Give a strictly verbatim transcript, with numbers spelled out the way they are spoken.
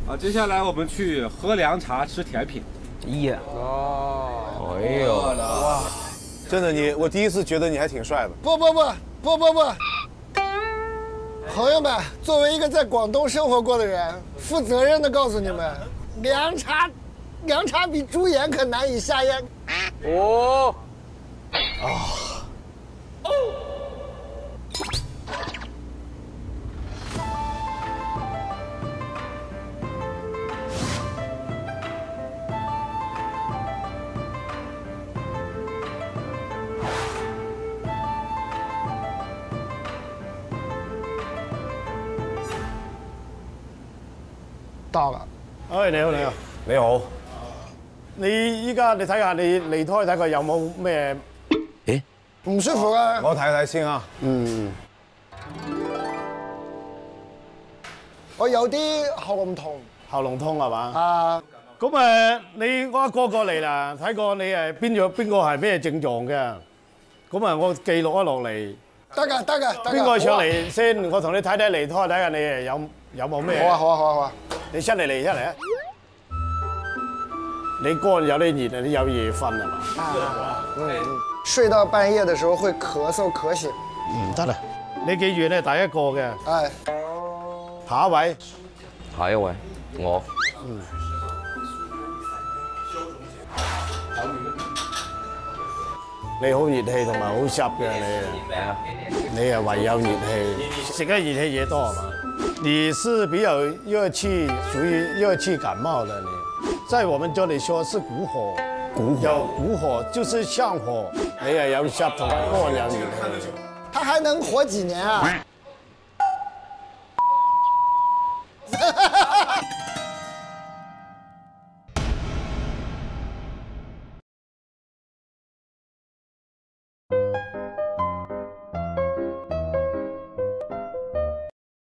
啊，接下来我们去喝凉茶，吃甜品。 耶！ 哦，哎呦，哇， 真的你，我第一次觉得你还挺帅的。 不不不不不不，朋友们，作为一个在广东生活过的人，负责任的告诉你们，凉茶，凉茶比猪眼可难以下咽。 哦， 啊。哦。 到啦！ 哎，你好，你好， 你好。 你依家你睇下，你離胎睇佢有冇咩？ 誒， 唔舒服啊！ 我睇睇先啊。 嗯。 我有啲喉嚨痛。 喉嚨痛係嘛？ 啊。 咁誒，你我一個過嚟啦，睇過你誒邊個邊個係咩症狀嘅？咁啊，我記錄咗落嚟。 得㗎，得㗎，得㗎。 邊個上嚟先？我同你睇睇離胎，睇下你誒有有冇咩？ 好啊，好啊，好啊，好啊！ 你出嚟嚟出嚟啊！你肝有啲熱啊，你有夜瞓係嘛？ 啊，嗯，睡到半夜的時候會咳嗽咳醒。 唔得啦，你記住咧，第一個嘅。 係。 下一位。 下一位，我。 嗯。你好熱氣同埋好濕嘅你，你係唯有熱氣，食得熱氣嘢多係嘛？你是比較熱氣，屬於熱氣感冒的你。在我們這裡說是骨火，骨有骨火就是上火，你係有濕同埋肝有熱氣。 他還能活幾年啊？